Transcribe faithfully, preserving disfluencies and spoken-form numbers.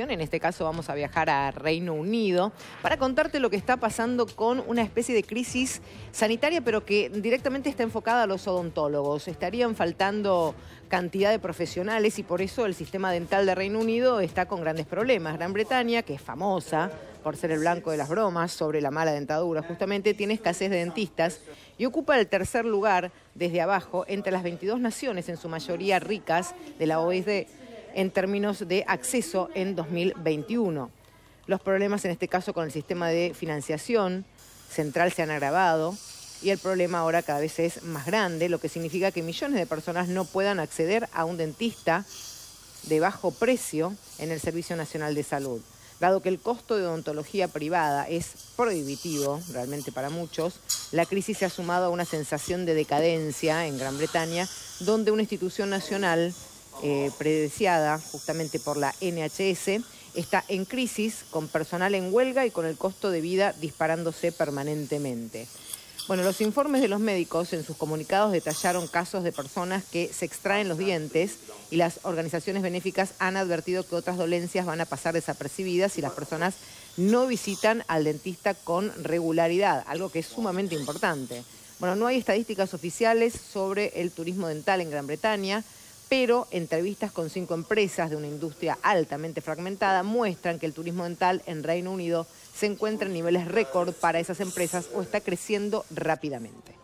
En este caso vamos a viajar a Reino Unido para contarte lo que está pasando con una especie de crisis sanitaria, pero que directamente está enfocada a los odontólogos. Estarían faltando cantidad de profesionales y por eso el sistema dental de Reino Unido está con grandes problemas. Gran Bretaña, que es famosa por ser el blanco de las bromas sobre la mala dentadura, justamente tiene escasez de dentistas y ocupa el tercer lugar desde abajo entre las veintidós naciones, en su mayoría ricas, de la O E C D en términos de acceso en dos mil veintiuno. Los problemas en este caso con el sistema de financiación central se han agravado y el problema ahora cada vez es más grande, lo que significa que millones de personas no puedan acceder a un dentista de bajo precio en el Servicio Nacional de Salud. Dado que el costo de odontología privada es prohibitivo, realmente para muchos, la crisis se ha sumado a una sensación de decadencia en Gran Bretaña, donde una institución nacional eh, predeciada justamente por la N H S está en crisis, con personal en huelga y con el costo de vida disparándose permanentemente. Bueno, los informes de los médicos en sus comunicados detallaron casos de personas que se extraen los dientes y las organizaciones benéficas han advertido que otras dolencias van a pasar desapercibidas si las personas no visitan al dentista con regularidad, algo que es sumamente importante. Bueno, no hay estadísticas oficiales sobre el turismo dental en Gran Bretaña, pero entrevistas con cinco empresas de una industria altamente fragmentada muestran que el turismo dental en Reino Unido se encuentra en niveles récord para esas empresas o está creciendo rápidamente.